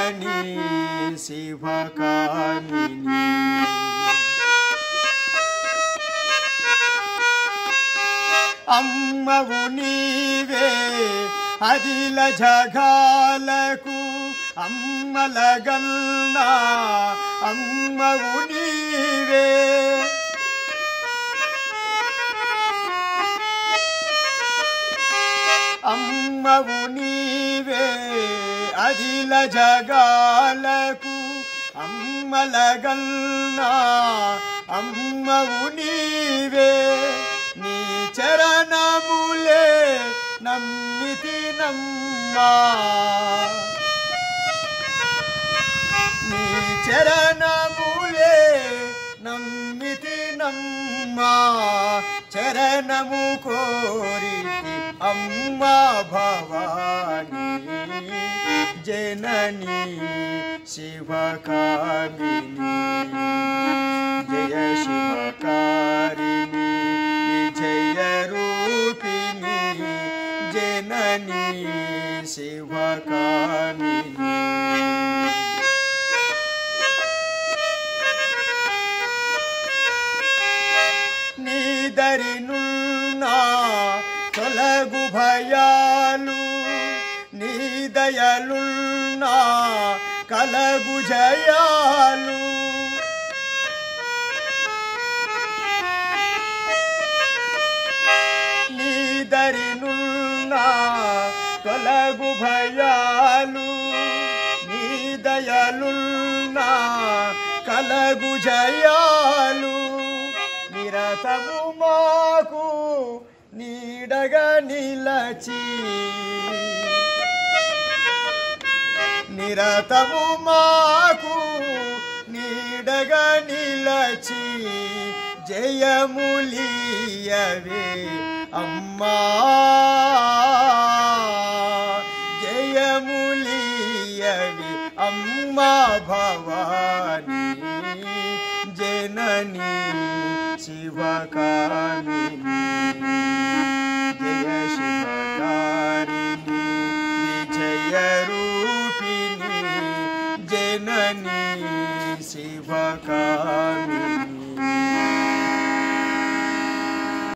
जननी शिवकामिनी अम्मवु नीवे अदिल जगालकु अम्मलगन्ना अम्मवु नीवे अम्मवु नीवे अदिल जगालकु अम्मलगन्ना अम्मवु नीवे नी चरणमुले नम्मिति नम्मा नी चरणमुले नम्मिति नम्मा चरणमु कोरिति अम्मा भवानी जननी शिवकामिनी जय शिवकारिणी जय रूपिणी जननी शिवकामिनी నీదరినున్నా తొలగు భయాలు నీ దయలున్నా కలగు జయాలు నీదరినున్నా తొలగు భయాలు నీ దయలున్నా కలగు జయాలు నిరతము మాకు నీడగా నిలచి నిరతము మాకు నీడగా నిలచి జయములియవే అమ్మా జయములియవే అమ్మా భవానీ जननी शिवकामिनी।